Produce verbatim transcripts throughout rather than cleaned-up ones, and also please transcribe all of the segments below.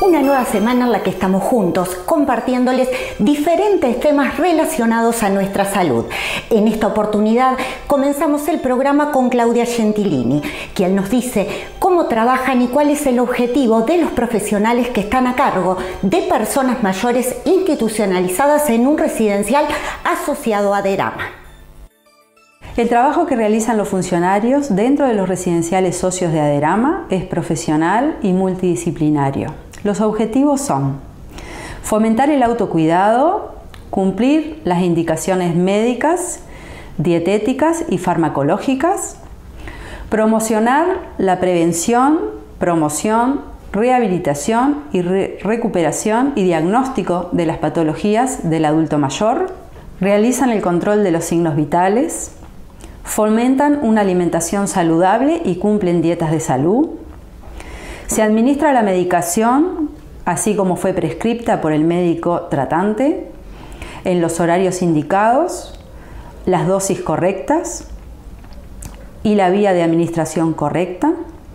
una nueva semana en la que estamos juntos compartiéndoles diferentes temas relacionados a nuestra salud. En esta oportunidad comenzamos el programa con Claudia Gentilini, quien nos dice cómo trabajan y cuál es el objetivo de los profesionales que están a cargo de personas mayores institucionalizadas en un residencial asociado a Derama. El trabajo que realizan los funcionarios dentro de los residenciales socios de Aderama es profesional y multidisciplinario. Los objetivos son fomentar el autocuidado, cumplir las indicaciones médicas, dietéticas y farmacológicas, promocionar la prevención, promoción, rehabilitación y re- recuperación y diagnóstico de las patologías del adulto mayor, realizan el control de los signos vitales, fomentan una alimentación saludable y cumplen dietas de salud. Se administra la medicación, así como fue prescripta por el médico tratante, en los horarios indicados, las dosis correctas y la vía de administración correcta.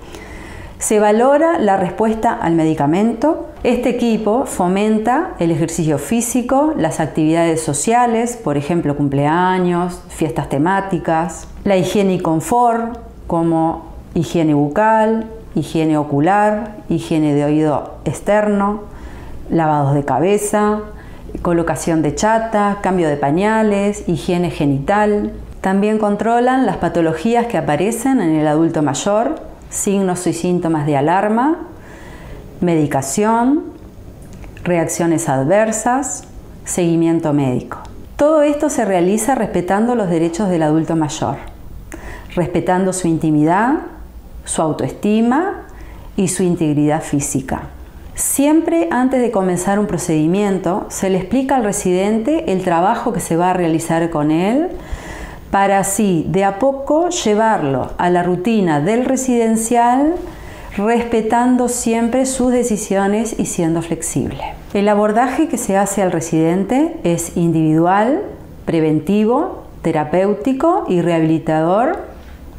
Se valora la respuesta al medicamento. Este equipo fomenta el ejercicio físico, las actividades sociales, por ejemplo, cumpleaños, fiestas temáticas, la higiene y confort, como higiene bucal, higiene ocular, higiene de oído externo, lavados de cabeza, colocación de chata, cambio de pañales, higiene genital. También controlan las patologías que aparecen en el adulto mayor, signos y síntomas de alarma, medicación, reacciones adversas, seguimiento médico. Todo esto se realiza respetando los derechos del adulto mayor, respetando su intimidad, su autoestima y su integridad física. Siempre antes de comenzar un procedimiento, se le explica al residente el trabajo que se va a realizar con él, para así de a poco llevarlo a la rutina del residencial, respetando siempre sus decisiones y siendo flexible. El abordaje que se hace al residente es individual, preventivo, terapéutico y rehabilitador,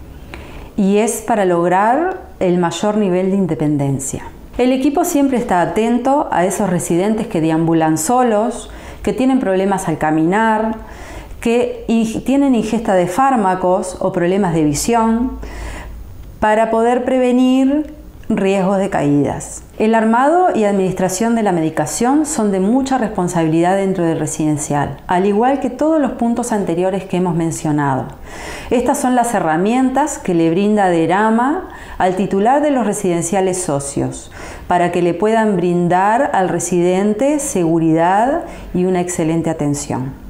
y es para lograr el mayor nivel de independencia. El equipo siempre está atento a esos residentes que deambulan solos, que tienen problemas al caminar, que tienen ingesta de fármacos o problemas de visión, para poder prevenir riesgos de caídas. El armado y administración de la medicación son de mucha responsabilidad dentro del residencial, al igual que todos los puntos anteriores que hemos mencionado. Estas son las herramientas que le brinda Derama al titular de los residenciales socios, para que le puedan brindar al residente seguridad y una excelente atención.